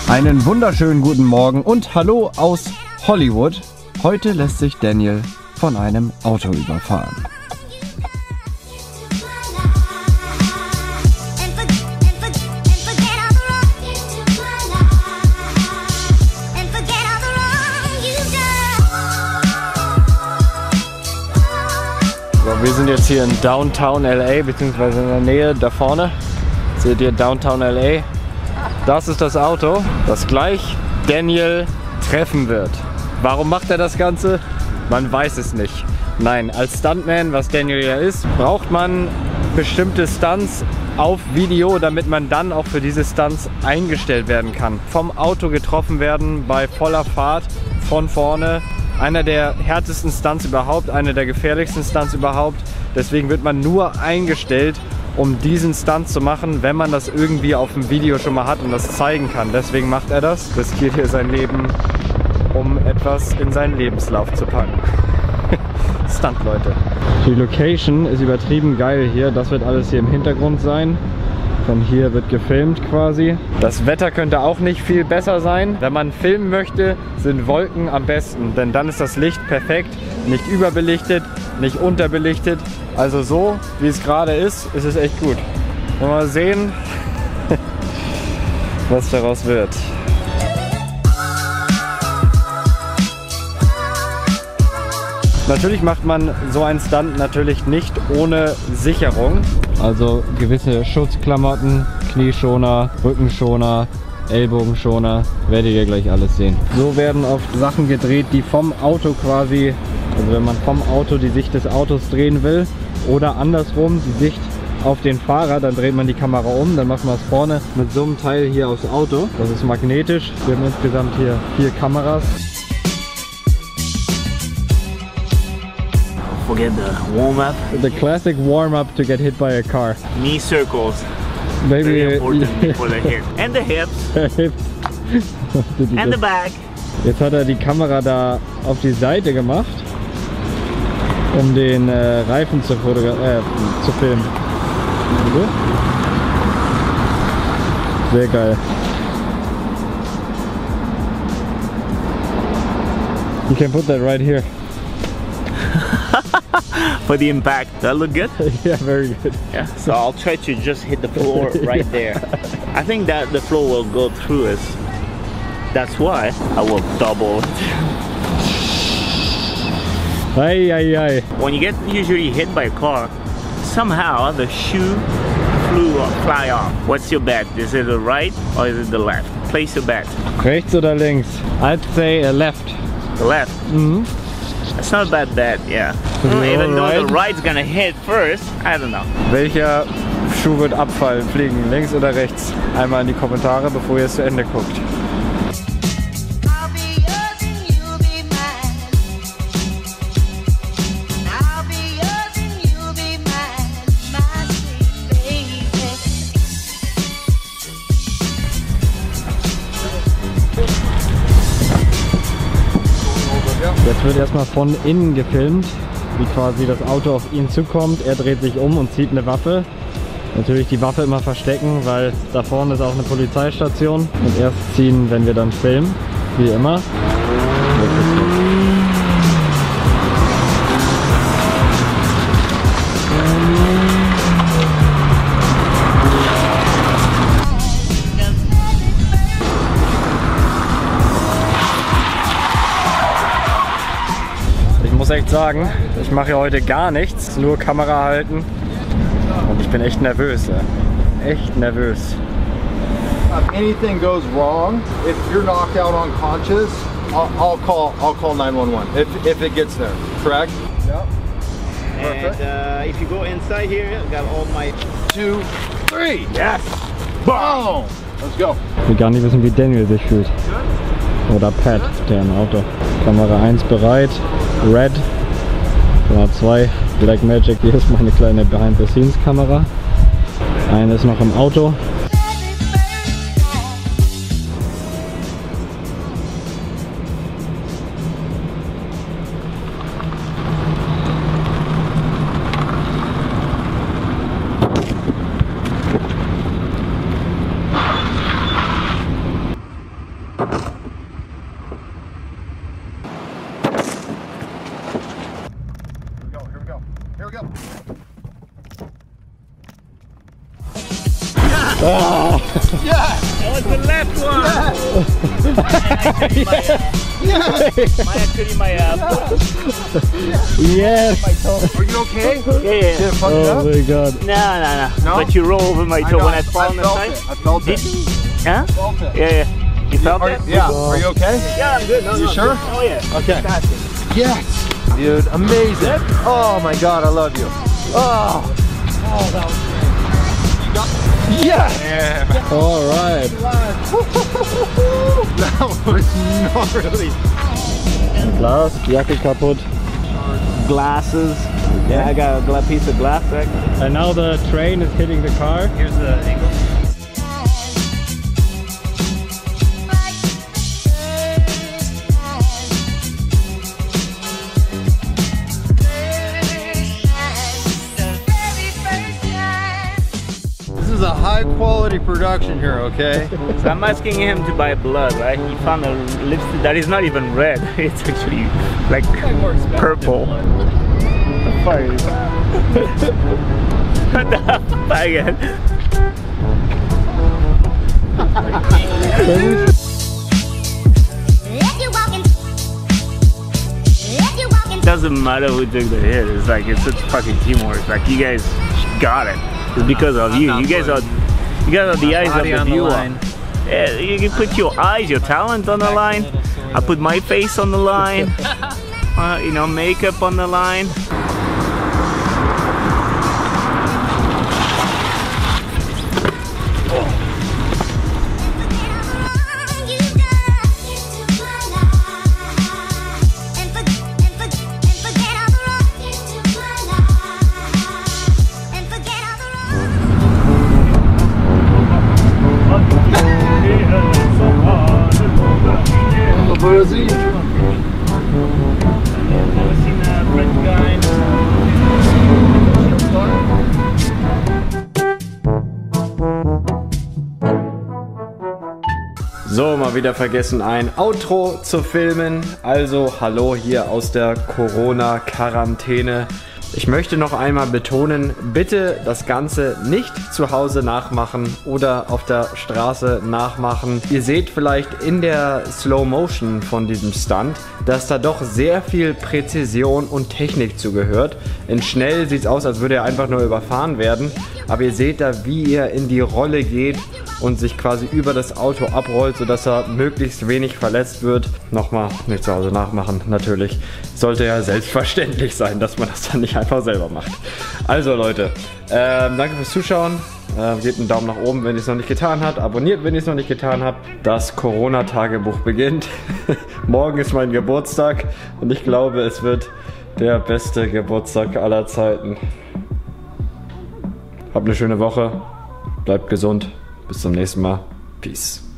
Einen wunderschönen guten Morgen und hallo aus Hollywood. Heute lässt sich Daniel von einem Auto überfahren. So, wir sind jetzt hier in Downtown LA, beziehungsweise in der Nähe da vorne. Seht ihr Downtown LA? Das ist das Auto, das gleich Daniel treffen wird. Warum macht er das Ganze? Man weiß es nicht. Nein, als Stuntman, was Daniel ja ist, braucht man bestimmte Stunts auf Video, damit man dann auch für diese Stunts eingestellt werden kann. Vom Auto getroffen werden bei voller Fahrt von vorne. Einer der härtesten Stunts überhaupt, einer der gefährlichsten Stunts überhaupt. Deswegen wird man nur eingestellt, um diesen Stunt zu machen, wenn man das irgendwie auf dem Video schon mal hat und das zeigen kann. Deswegen macht er das, riskiert hier sein Leben, um etwas in seinen Lebenslauf zu packen. Stunt, Leute. Die Location ist übertrieben geil hier. Das wird alles hier im Hintergrund sein. Von hier wird gefilmt quasi. Das Wetter könnte auch nicht viel besser sein. Wenn man filmen möchte, sind Wolken am besten, denn dann ist das Licht perfekt, nicht überbelichtet, nicht unterbelichtet. Also so, wie es gerade ist es echt gut. Mal sehen, was daraus wird. Natürlich macht man so einen Stunt natürlich nicht ohne Sicherung. Also gewisse Schutzklamotten, Knieschoner, Rückenschoner, Ellbogenschoner, werdet ihr gleich alles sehen. So werden oft Sachen gedreht, die vom Auto quasi, also wenn man vom Auto die Sicht des Autos drehen will oder andersrum die Sicht auf den Fahrer, dann dreht man die Kamera um, dann macht man es vorne mit so einem Teil hier aufs Auto. Das ist magnetisch. Wir haben insgesamt hier 4 Kameras. Forget the warm-up. The classic warm-up to get hit by a car. Knee circles. Maybe very important before the hip. And the hips. And the back. Jetzt hat er die Kamera da auf die Seite gemacht, um den Reifen zu filmen. Sehr geil. You can put that right here. For the impact. That look good? Yeah, very good. Yeah. So I'll try to just hit the floor right there. I think that the floor will go through it. That's why I will double it. Ay, ay, ay. When you get usually hit by a car, somehow the shoe fly off. What's your bet? Is it the right or is it the left? Place your bet. Rechts oder links? I'd say left. The left? Mhm. That's not a bad bet, yeah. Even though the right's gonna hit first, I don't know. Welcher Schuh wird abfallen, fliegen, links oder rechts? Einmal in die Kommentare, bevor ihr es zu Ende guckt. Jetzt wird erstmal von innen gefilmt, wie quasi das Auto auf ihn zukommt. Er dreht sich um und zieht eine Waffe. Natürlich die Waffe immer verstecken, weil da vorne ist auch eine Polizeistation. Und erst ziehen, wenn wir dann filmen, wie immer. Ich muss echt sagen, ich mache ja heute gar nichts, nur Kamera halten und ich bin echt nervös, echt nervös. If anything goes wrong, if you're knocked out unconscious, I'll call 911 if it gets there. Correct? Yep. And if you go inside here, I got all my 2, 3. Yes. Boom. Let's go. Ich will gar nicht wissen, wie Daniel sich fühlt. Oder Pat, der im Auto. Kamera 1 bereit. Red, Kamera 2, Blackmagic, hier ist meine kleine Behind-the-Scenes-Kamera. Eine ist noch im Auto. Here we go. Here we go. Yes! That was the left one. Yes! Are you okay? Yeah. Did it fuck it Oh up? my god. No. But you roll over my toe when I fall on the felt side. it. I felt it. Huh? Felt it. Yeah. You felt it? Yeah. Are you okay? Yeah, I'm good. No, You sure? Oh yeah. Okay. Yes. Dude, amazing. Oh my god, I love you. Oh. Oh, that was great. You got yes. Yeah. All right. That was gnarly. Glas, Jacke kaputt. Glasses. Yeah, I got a piece of glass back. And now the train is hitting the car. Here's the angle. This is a high quality production here, okay? So I'm asking him to buy blood, right? He found a lipstick that is not even red. It's actually like purple. The fuck is what the fuck again? Doesn't matter who took the hit. It's like it's such fucking teamwork. Like you guys got it. It's because of you. You guys are the eyes of the viewer. Yeah, you can put your eyes, your talent on the line. I put my face on the line. You know, makeup on the line. So, mal wieder vergessen, ein Outro zu filmen. Also, hallo hier aus der Corona-Quarantäne. Ich möchte noch einmal betonen, bitte das Ganze nicht zu Hause nachmachen oder auf der Straße nachmachen. Ihr seht vielleicht in der Slow Motion von diesem Stunt, dass da doch sehr viel Präzision und Technik zugehört. In schnell sieht es aus, als würde er einfach nur überfahren werden. Aber ihr seht da, wie er in die Rolle geht und sich quasi über das Auto abrollt, sodass er möglichst wenig verletzt wird. Nochmal, nicht zu Hause nachmachen, natürlich. Sollte ja selbstverständlich sein, dass man das dann nicht einfach selber macht. Also Leute, danke fürs Zuschauen. Gebt einen Daumen nach oben, wenn ihr es noch nicht getan habt. Abonniert, wenn ihr es noch nicht getan habt. Das Corona-Tagebuch beginnt. Morgen ist mein Geburtstag und ich glaube, es wird der beste Geburtstag aller Zeiten. Habt eine schöne Woche. Bleibt gesund. Bis zum nächsten Mal. Peace.